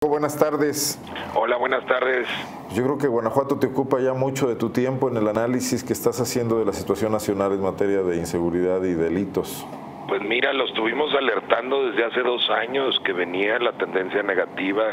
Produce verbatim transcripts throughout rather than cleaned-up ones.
Buenas tardes. Hola, buenas tardes. Yo creo que Guanajuato te ocupa ya mucho de tu tiempo en el análisis que estás haciendo de la situación nacional en materia de inseguridad y delitos. Pues mira, lo estuvimos alertando desde hace dos años que venía la tendencia negativa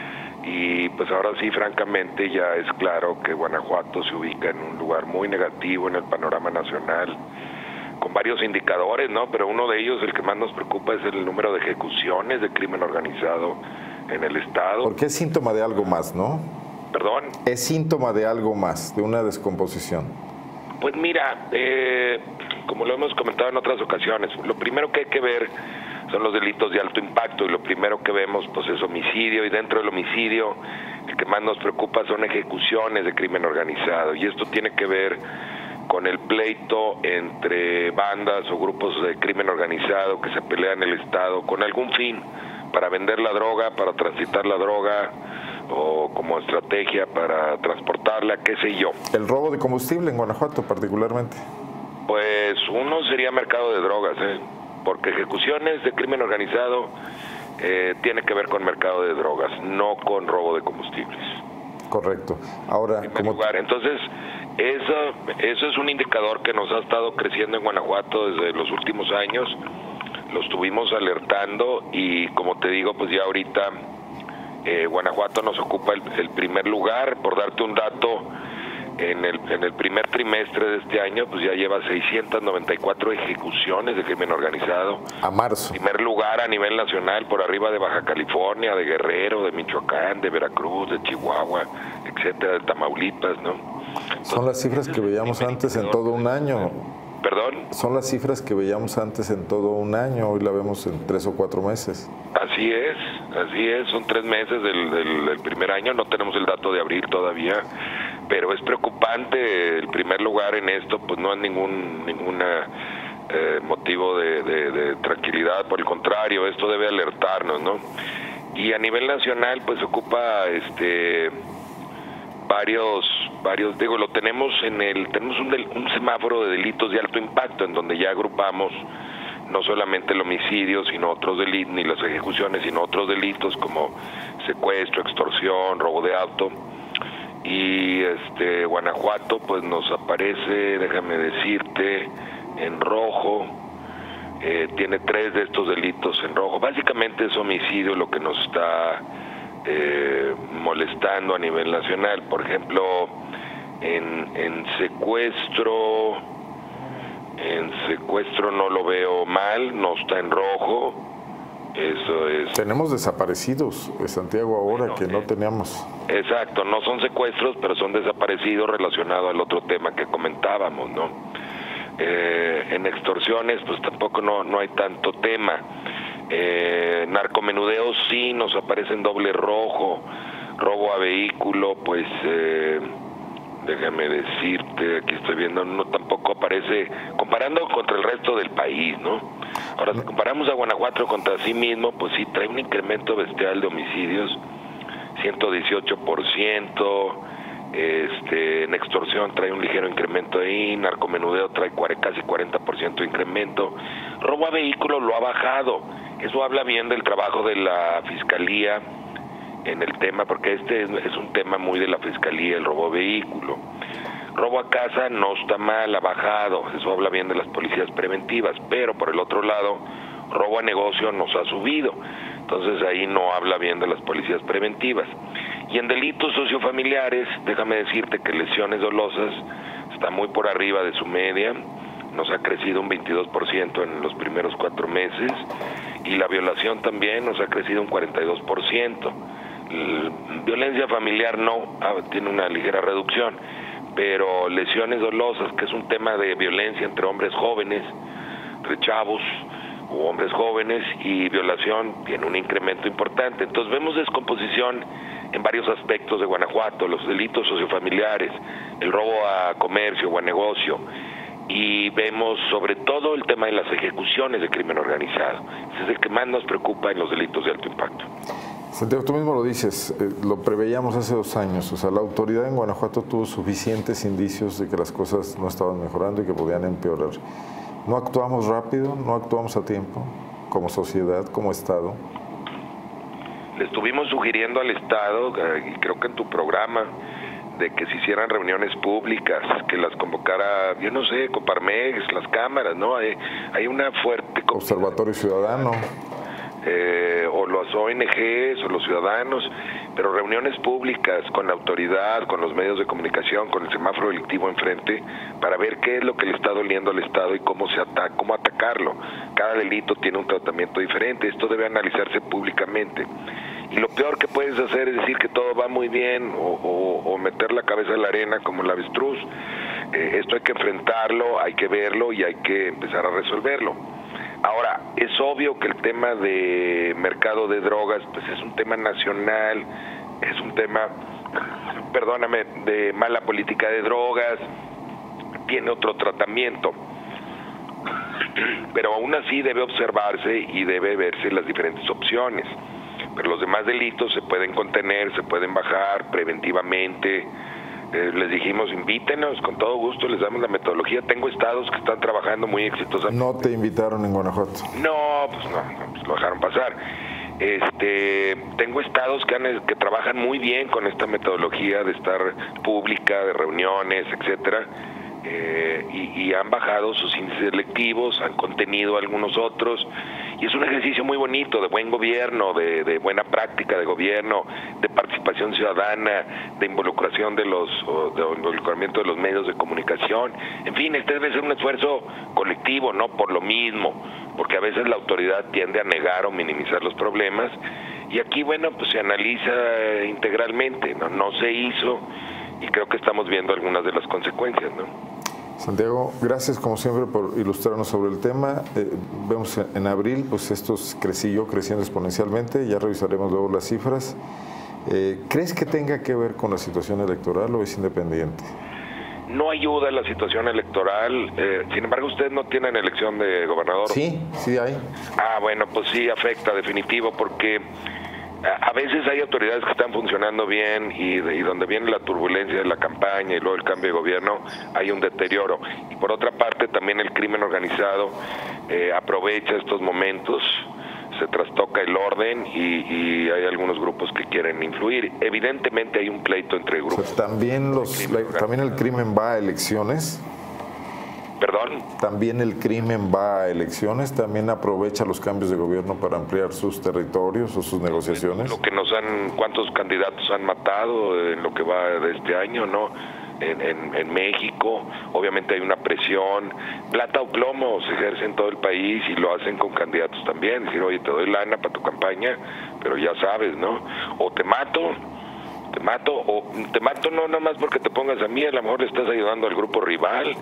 y pues ahora sí, francamente, ya es claro que Guanajuato se ubica en un lugar muy negativo en el panorama nacional, con varios indicadores, ¿no? Pero uno de ellos, el que más nos preocupa, es el número de ejecuciones de crimen organizado en el estado. Porque es síntoma de algo más, ¿no? ¿Perdón? Es síntoma de algo más, de una descomposición. Pues mira, eh, como lo hemos comentado en otras ocasiones, lo primero que hay que ver son los delitos de alto impacto y lo primero que vemos pues es homicidio, y dentro del homicidio el que más nos preocupa son ejecuciones de crimen organizado, y esto tiene que ver con el pleito entre bandas o grupos de crimen organizado que se pelean en el estado con algún fin, para vender la droga, para transitar la droga o como estrategia para transportarla, qué sé yo. El robo de combustible en Guanajuato particularmente. Pues uno sería mercado de drogas, ¿eh? Porque ejecuciones de crimen organizado eh, tiene que ver con mercado de drogas, no con robo de combustibles. Correcto. Ahora, en como... lugar. Entonces, eso, eso es un indicador que nos ha estado creciendo en Guanajuato desde los últimos años. Lo estuvimos alertando y, como te digo, pues ya ahorita eh, Guanajuato nos ocupa el, el primer lugar. Por darte un dato, en el, en el primer trimestre de este año pues ya lleva seiscientas noventa y cuatro ejecuciones de crimen organizado. A marzo. Primer lugar a nivel nacional, por arriba de Baja California, de Guerrero, de Michoacán, de Veracruz, de Chihuahua, etcétera, de Tamaulipas, ¿no? Entonces, son las cifras que veíamos antes en todo un año. ¿Perdón? Son las cifras que veíamos antes en todo un año, hoy la vemos en tres o cuatro meses. Así es, así es, son tres meses del, del, del primer año, no tenemos el dato de abril todavía, pero es preocupante. El primer lugar en esto pues no es ningún ninguna eh, motivo de, de, de tranquilidad, por el contrario, esto debe alertarnos, ¿no? Y a nivel nacional pues ocupa este varios varios digo lo tenemos en el tenemos un, del, un semáforo de delitos de alto impacto en donde ya agrupamos no solamente el homicidio, sino otros delitos, ni las ejecuciones, sino otros delitos como secuestro, extorsión, robo de auto. Y este Guanajuato pues nos aparece, déjame decirte, en rojo. Eh, tiene tres de estos delitos en rojo. Básicamente es homicidio lo que nos está eh, molestando a nivel nacional. Por ejemplo, en, en secuestro, en secuestro no lo veo mal, no está en rojo. Eso es. Tenemos desaparecidos en Santiago ahora, bueno, que no eh, teníamos. Exacto, no son secuestros, pero son desaparecidos relacionados al otro tema que comentábamos, ¿no? Eh, en extorsiones, pues tampoco no, no hay tanto tema. Eh, narcomenudeo sí nos aparece en doble rojo. Robo a vehículo, pues eh, déjame decirte, aquí estoy viendo, no tampoco aparece, comparando contra el resto del país, ¿no? Ahora, si comparamos a Guanajuato contra sí mismo, pues sí trae un incremento bestial de homicidios, ciento dieciocho por ciento. Este, en extorsión trae un ligero incremento ahí, narcomenudeo trae casi cuarenta por ciento de incremento, robo a vehículos lo ha bajado. Eso habla bien del trabajo de la Fiscalía en el tema, porque este es, es un tema muy de la Fiscalía, el robo a vehículo. Robo a casa no está mal, ha bajado, eso habla bien de las policías preventivas, pero por el otro lado, robo a negocio nos ha subido, entonces ahí no habla bien de las policías preventivas. Y en delitos sociofamiliares, déjame decirte que lesiones dolosas está muy por arriba de su media, nos ha crecido un veintidós por ciento en los primeros cuatro meses, y la violación también nos ha crecido un cuarenta y dos por ciento. Violencia familiar no, tiene una ligera reducción, pero lesiones dolosas, que es un tema de violencia entre hombres jóvenes, entre chavos o hombres jóvenes, y violación tiene un incremento importante. Entonces vemos descomposición en varios aspectos de Guanajuato, los delitos sociofamiliares, el robo a comercio o a negocio, y vemos sobre todo el tema de las ejecuciones de crimen organizado. Ese es el que más nos preocupa en los delitos de alto impacto. Santiago, tú mismo lo dices, eh, lo preveíamos hace dos años, o sea, la autoridad en Guanajuato tuvo suficientes indicios de que las cosas no estaban mejorando y que podían empeorar. No actuamos rápido, no actuamos a tiempo, como sociedad, como Estado. Le estuvimos sugiriendo al Estado, y creo que en tu programa, de que se hicieran reuniones públicas, que las convocara, yo no sé, Coparmex, las cámaras, ¿no? Hay, hay una fuerte... Observatorio Ciudadano. Eh, o los O N Ges o los ciudadanos, pero reuniones públicas con la autoridad, con los medios de comunicación, con el semáforo delictivo enfrente, para ver qué es lo que le está doliendo al Estado y cómo se ataca, cómo atacarlo. Cada delito tiene un tratamiento diferente, esto debe analizarse públicamente. Y lo peor que puedes hacer es decir que todo va muy bien o, o, o meter la cabeza en la arena como el avestruz. Eh, esto hay que enfrentarlo, hay que verlo y hay que empezar a resolverlo. Ahora, es obvio que el tema de mercado de drogas pues es un tema nacional, es un tema, perdóname, de mala política de drogas, tiene otro tratamiento, pero aún así debe observarse y debe verse las diferentes opciones. Pero los demás delitos se pueden contener, se pueden bajar preventivamente. Eh, les dijimos, invítenos, con todo gusto les damos la metodología. Tengo estados que están trabajando muy exitosamente. ¿No te invitaron en Guanajuato? No, pues no, no pues lo dejaron pasar. Este, tengo estados que, han, que trabajan muy bien con esta metodología de estar pública, de reuniones, etcétera, eh, y, y han bajado sus índices electivos, han contenido algunos otros. Y es un ejercicio muy bonito de buen gobierno, de, de buena práctica de gobierno, de participación ciudadana, de involucración de los, de involucramiento de los medios de comunicación. En fin, este debe ser un esfuerzo colectivo, no por lo mismo, porque a veces la autoridad tiende a negar o minimizar los problemas. Y aquí, bueno, pues se analiza integralmente, no, no se hizo y creo que estamos viendo algunas de las consecuencias, ¿no? Santiago, gracias como siempre por ilustrarnos sobre el tema. Eh, vemos en abril, pues esto creció, creciendo exponencialmente, ya revisaremos luego las cifras. Eh, ¿Crees que tenga que ver con la situación electoral o es independiente? No ayuda la situación electoral, eh, sin embargo ustedes no tienen elección de gobernador. Sí, sí hay. Ah, bueno, pues sí afecta, definitivo, porque a veces hay autoridades que están funcionando bien y, y donde viene la turbulencia de la campaña y luego el cambio de gobierno hay un deterioro. Y por otra parte también el crimen organizado eh, aprovecha estos momentos, se trastoca el orden y, y hay algunos grupos que quieren influir. Evidentemente hay un pleito entre grupos. O sea, también, los, la, también el crimen va a elecciones. ¿Perdón? También el crimen va a elecciones, también aprovecha los cambios de gobierno para ampliar sus territorios o sus negociaciones. Lo que nos han, cuántos candidatos han matado en lo que va de este año, ¿no? En, en, en México, obviamente hay una presión, plata o plomo se ejerce en todo el país y lo hacen con candidatos también, decir, oye, te doy lana para tu campaña, pero ya sabes, ¿no? O te mato, te mato, o te mato no nada más porque te pongas a mí, a lo mejor le estás ayudando al grupo rival.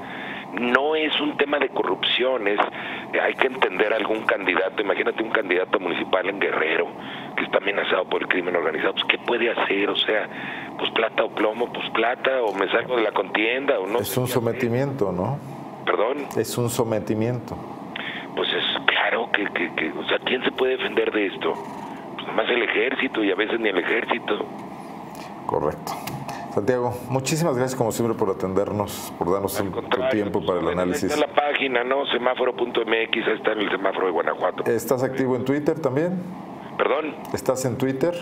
No es un tema de corrupción, es, hay que entender a algún candidato, imagínate un candidato municipal en Guerrero, que está amenazado por el crimen organizado, pues ¿qué puede hacer? O sea, pues plata o plomo, pues plata, o me salgo de la contienda, o no. Es un sometimiento, ¿no? ¿Perdón? Es un sometimiento. Pues es claro que, que, que, o sea, ¿quién se puede defender de esto? Pues nomás el ejército, y a veces ni el ejército. Correcto. Santiago, muchísimas gracias como siempre por atendernos, por darnos tu tiempo para el análisis. Ahí está la página, ¿no? semáforo punto m x, ahí está en el semáforo de Guanajuato. ¿Estás activo en Twitter también? ¿Perdón? ¿Estás en Twitter?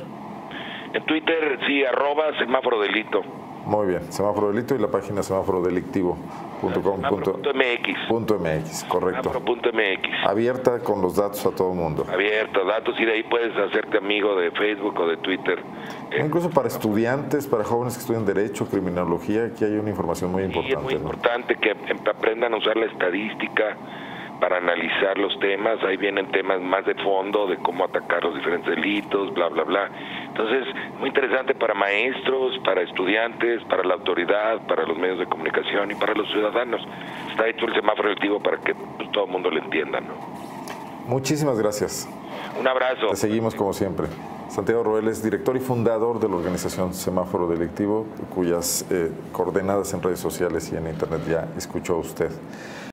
En Twitter, sí, arroba semáforo delito. Muy bien, semáforo delito y la página semáforo delictivo punto com punto m x, correcto. semáforo punto m x. Abierta con los datos a todo el mundo. Abierta, datos, y de ahí puedes hacerte amigo de Facebook o de Twitter. O incluso para estudiantes, para jóvenes que estudian Derecho, Criminología, aquí hay una información muy importante. Sí, es muy ¿no? importante que aprendan a usar la estadística para analizar los temas. Ahí vienen temas más de fondo, de cómo atacar los diferentes delitos, bla, bla, bla. Entonces, muy interesante para maestros, para estudiantes, para la autoridad, para los medios de comunicación y para los ciudadanos. Está hecho el semáforo delictivo para que pues, todo el mundo lo entienda, ¿no? Muchísimas gracias. Un abrazo. Te seguimos como siempre. Santiago Roel es director y fundador de la organización Semáforo Delictivo, cuyas eh, coordenadas en redes sociales y en internet ya escuchó usted.